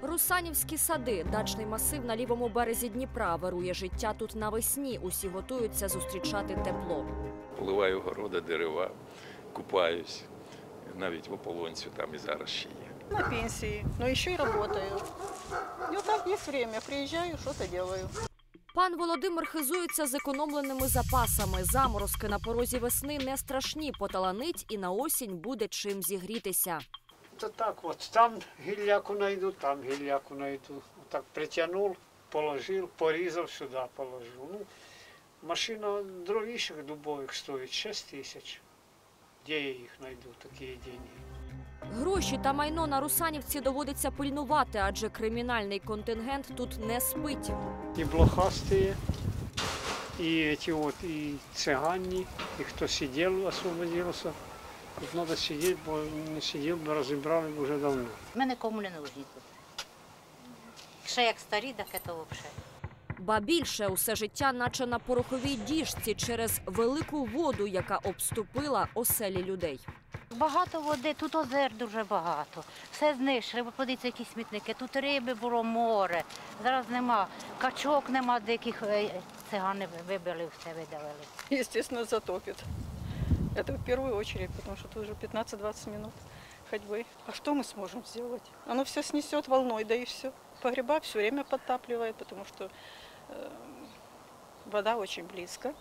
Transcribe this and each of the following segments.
Русанівські сади, дачний масив на лівому березі Дніпра. Вирує життя тут навесні. Усі готуються зустрічати тепло. Поливаю городи, дерева, купаюсь. Навіть в ополонцю там і зараз ще є. На пенсії, але ще й працюю. І отак є час, приїжджаю, щось роблю. Пан Володимир хизується зекономленими запасами. Заморозки на порозі весни не страшні. Поталанить і на осінь буде чим зігрітися. То так от, там гілляку найду, там гілляку найду. Так притягнув, положив, порізав, сюди положив. Ну, машина дровіших дубових стоїть 6 тисяч. Де я їх знайду, такі деньги? Гроші та майно на Русанівці доводиться пильнувати, адже кримінальний контингент тут не спить. І блохастые, и эти вот, и цыгане, и кто сидел, освободился. Тут надо сидеть, бо не сидів, бо розібрали б вже давно. Ми нікому не нужні тут. Ще як старі, так це взагалі. Ба більше, усе життя наче на пороховій діжці через велику воду, яка обступила оселі людей. Багато води, тут озер дуже багато. Все знищили, подивіться, які смітники. Тут риби було море, зараз нема. Качок нема, диких цигани вибили, все видавили. Естественно, затопит. Это в первую очередь, потому что тут уже 15-20 минут ходьбы. А что мы сможем сделать? Оно все снесет волной, да и все. Погреба все время подтапливает, потому что вода очень близко.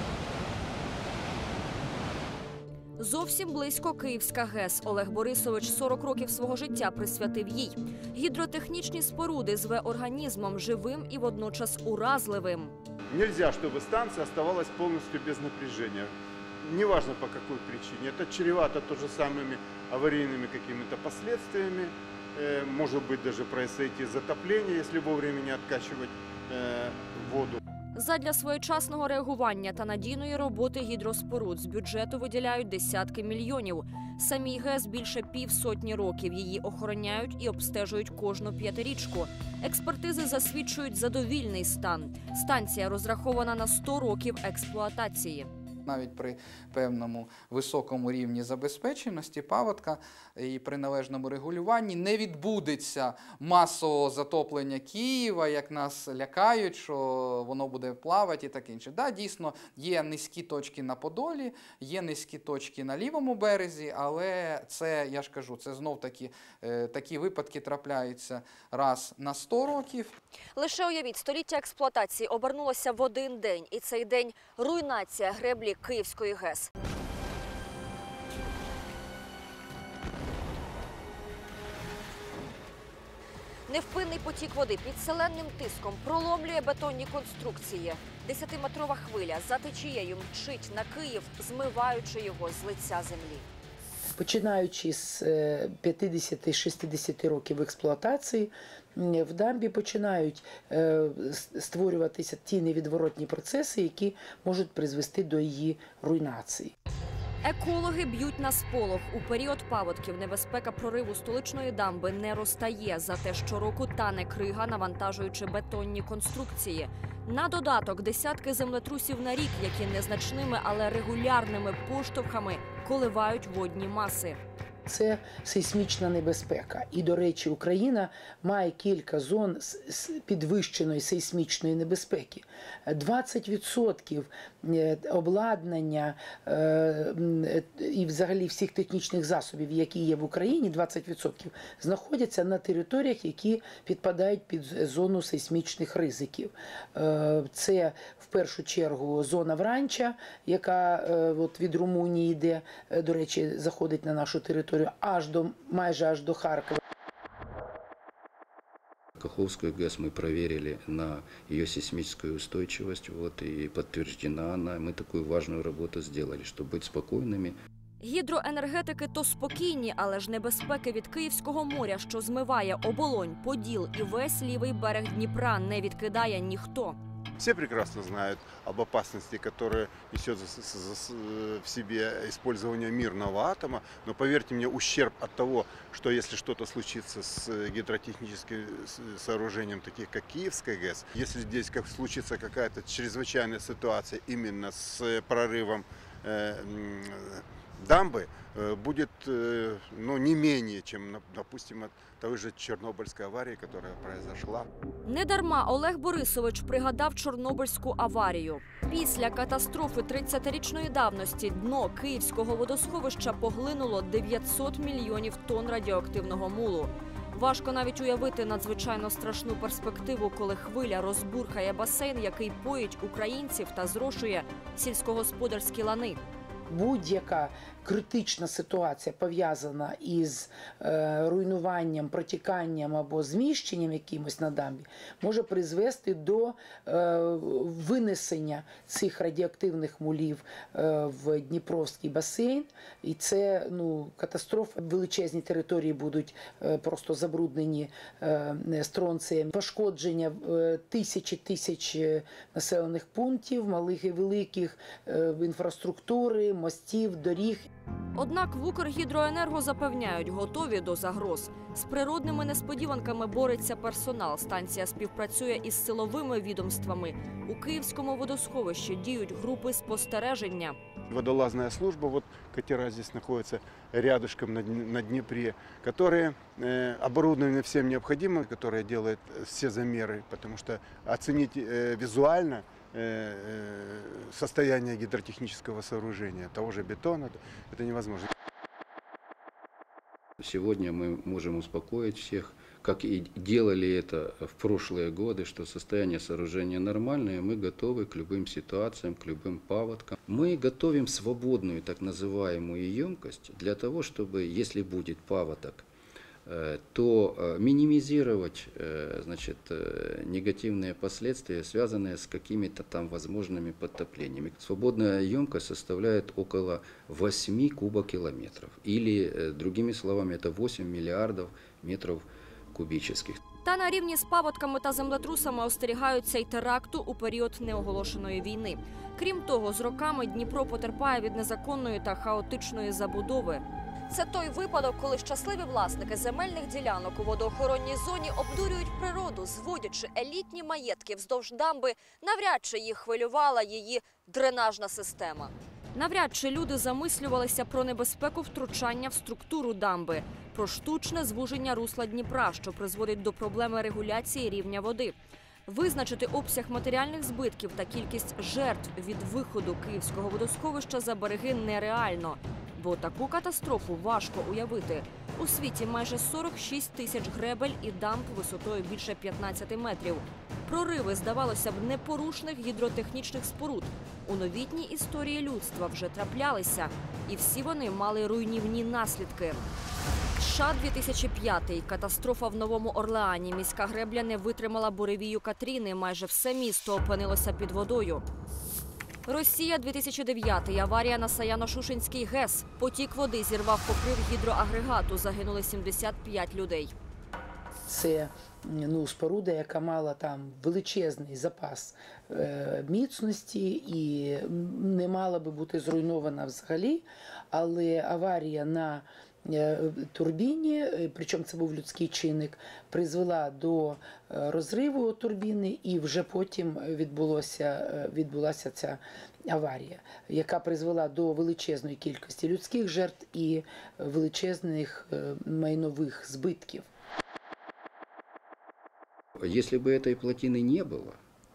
Зовсім близько Київська ГЕС. Олег Борисович 40 років свого життя присвятив їй. Гідротехнічні споруди зве організмом живим і водночас уразливим. Нельзя, чтобы станция оставалась полностью без напряжения. Неважно по какой причине. Это чревато тоже самыми аварийными какими-то последствиями. Может быть даже произойти затопление, если вовремя не откачивать воду. Задля своєчасного реагування та надійної роботи гідроспоруд з бюджету виділяють десятки мільйонів. Самій ГЕС більше півсотні років. Її охороняють і обстежують кожну п'ятирічку. Експертизи засвідчують задовільний стан. Станція розрахована на 100 років експлуатації. Навіть при певному високому рівні забезпеченості паводка і при належному регулюванні не відбудеться масового затоплення Києва, як нас лякають, що воно буде плавати і таке інше. Да, дійсно, є низькі точки на Подолі, є низькі точки на лівому березі, але це, я ж кажу, це знов-таки такі випадки трапляються раз на 100 років. Лише уявіть, століття експлуатації обернулося в один день. І цей день – руйнація греблі Київської ГЕС. Невпинний потік води під селенним тиском проломлює бетонні конструкції. 10-метрова хвиля за течією мчить на Київ, змиваючи його з лиця землі. Починаючи з 50-60 років експлуатації, в дамбі починають створюватися ті невідворотні процеси, які можуть призвести до її руйнації. Екологи б'ють на сполох. У період паводків небезпека прориву столичної дамби не розтає. Зате щороку тане крига, навантажуючи бетонні конструкції. На додаток десятки землетрусів на рік, які незначними, але регулярними поштовхами коливають водні маси. Це сейсмічна небезпека. І, до речі, Україна має кілька зон з підвищеної сейсмічної небезпеки. 20% обладнання і взагалі всіх технічних засобів, які є в Україні, 20% знаходяться на територіях, які підпадають під зону сейсмічних ризиків. Це в першу чергу зона Вранча, яка від Румунії йде, до речі, заходить на нашу територію, майже аж до Харкова. Каховскую ГЭС мы проверили на ее сейсмическую устойчивость, и подтверждена она. Мы такую важную работу сделали, чтобы быть спокойными. Гідроенергетики то спокійні, але ж небезпеки від Київського моря, що змиває Оболонь, Поділ і весь лівий берег Дніпра, не відкидає ніхто. Все прекрасно знают об опасности, которая несет в себе использование мирного атома. Но поверьте мне, ущерб от того, что если что-то случится с гидротехническим сооружением, таких как Киевская ГЭС, если здесь случится какая-то чрезвычайная ситуация именно с прорывом дамбы будет ну, не менее, чем, допустим, от той же Чернобыльской аварии, которая произошла. Недарма Олег Борисович пригадав Чорнобильську аварію. Після катастрофи 30-річної давності дно Київського водосховища поглинуло 900 мільйонів тонн радіоактивного мулу. Важко навіть уявити надзвичайно страшну перспективу, коли хвиля розбурхає басейн, який поїть українців та зрошує сільськогосподарські лани. Будь-яка критична ситуація, пов'язана із руйнуванням, протіканням або зміщенням якимось на дамбі, може призвести до винесення цих радіоактивних мулів в Дніпровський басейн. І це катастрофа. Величезні території будуть просто забруднені стронцієм. Пошкодження тисяч населених пунктів, малих і великих, інфраструктури, мостів, доріг. Однак в Укргідроенерго запевняють, готові до загроз. З природними несподіванками бореться персонал. Станція співпрацює із силовими відомствами. У Київському водосховищі діють групи спостереження. Водолазная служба, вот катера здесь находятся рядышком на Днепре, которые оборудованы всем необходимым, которые делают все замеры, потому что оценить визуально состояние гидротехнического сооружения, того же бетона, это невозможно. Сегодня мы можем успокоить всех, как и делали это в прошлые годы, что состояние сооружения нормальное, мы готовы к любым ситуациям, к любым паводкам. Мы готовим свободную так называемую емкость для того, чтобы, если будет паводок, то минимизировать, значит, негативные последствия, связанные с какими-то там возможными подтоплениями. Свободная емкость составляет около 8 кубокилометров. Или, другими словами, это 8 миллиардов метров кубических. Та на рівні з паводками та землетрусами остерігаються й теракту у період неоголошеної війни. Крім того, з роками Дніпро потерпає від незаконної та хаотичної забудови. Це той випадок, коли щасливі власники земельних ділянок у водоохоронній зоні обдурюють природу, зводячи елітні маєтки вздовж дамби, навряд чи їх хвилювала її дренажна система. Навряд чи люди замислювалися про небезпеку втручання в структуру дамби, про штучне звуження русла Дніпра, що призводить до проблеми регуляції рівня води. Визначити обсяг матеріальних збитків та кількість жертв від виходу Київського водосховища за береги нереально. Бо таку катастрофу важко уявити. У світі майже 46 тисяч гребель і дамб висотою більше 15 метрів. Прориви, здавалося б, непорушних гідротехнічних споруд у новітній історії людства вже траплялися. І всі вони мали руйнівні наслідки. США 2005. Катастрофа в Новому Орлеані. Міська гребля не витримала буревію Катріни. Майже все місто опинилося під водою. Росія 2009. Аварія на Саяно-Шушенський ГЕС. Потік води зірвав покрив гідроагрегату. Загинули 75 людей. Це споруда, яка мала там величезний запас міцності і не мала би бути зруйнована взагалі, але аварія на турбіні, причому це був людський призвела до розриву турбіни, і вже потім відбулася ця аварія, яка призвела до величезної кількості людських жертв і величезних майнових збитків. Если бы этой плотины не было,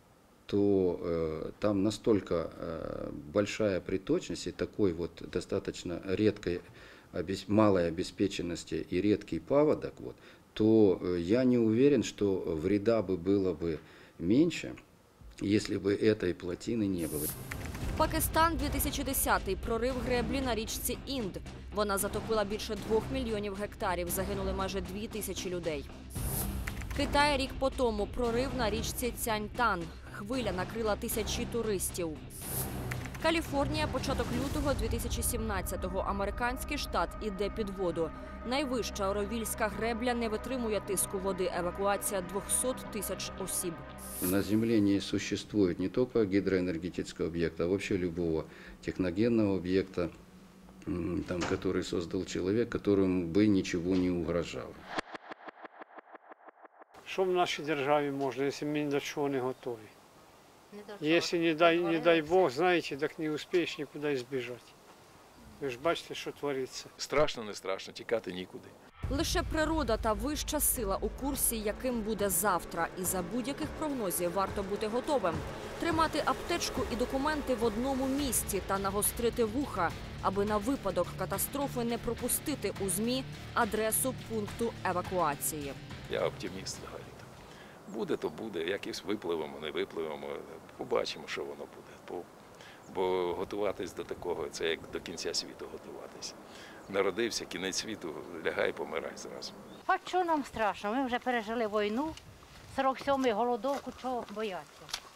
то там настолько большая приточность и такой вот достаточно редкой, малой обеспеченности и редкий паводок, то я не уверен, что вреда бы было бы меньше, если бы этой плотины не было. Пакистан 2010. Прорив греблі на річці Інд. Вона затопила більше 2 мільйонів гектарів, загинули майже 2 тисячі людей. Китай рік по тому. Прорив на річці Цяньтан. Хвиля накрила тисячі туристів. Каліфорнія, початок лютого 2017-го. Американський штат іде під воду. Найвища Оровільська гребля не витримує тиску води. Евакуація 200 тисяч осіб. На Земле не существует не только гидроэнергетического объекта, а вообще любого техногенного объекта, который создал человек, которому бы ничего не угрожало. Що в нашій державі можна, якщо ми ні до чого не готові? Если не дай Бог, знаете, так не успеешь никуда избежать. Ви ж бачите, що твориться. Страшно, не страшно, тікати нікуди. Лише природа та вища сила у курсі, яким буде завтра. І за будь-яких прогнозів варто бути готовим. Тримати аптечку і документи в одному місці та нагострити вуха, аби на випадок катастрофи не пропустити у ЗМІ адресу пункту евакуації. Я оптиміст взагалі. Буде, то буде. Якось випливемо, не випливемо. Побачимо, що воно буде. Бо готуватись до такого – це як до кінця світу готуватись. Народився, кінець світу, лягай, помирай зразу. А що нам страшно? Ми вже пережили війну, 47-й голодовку, чого бояться?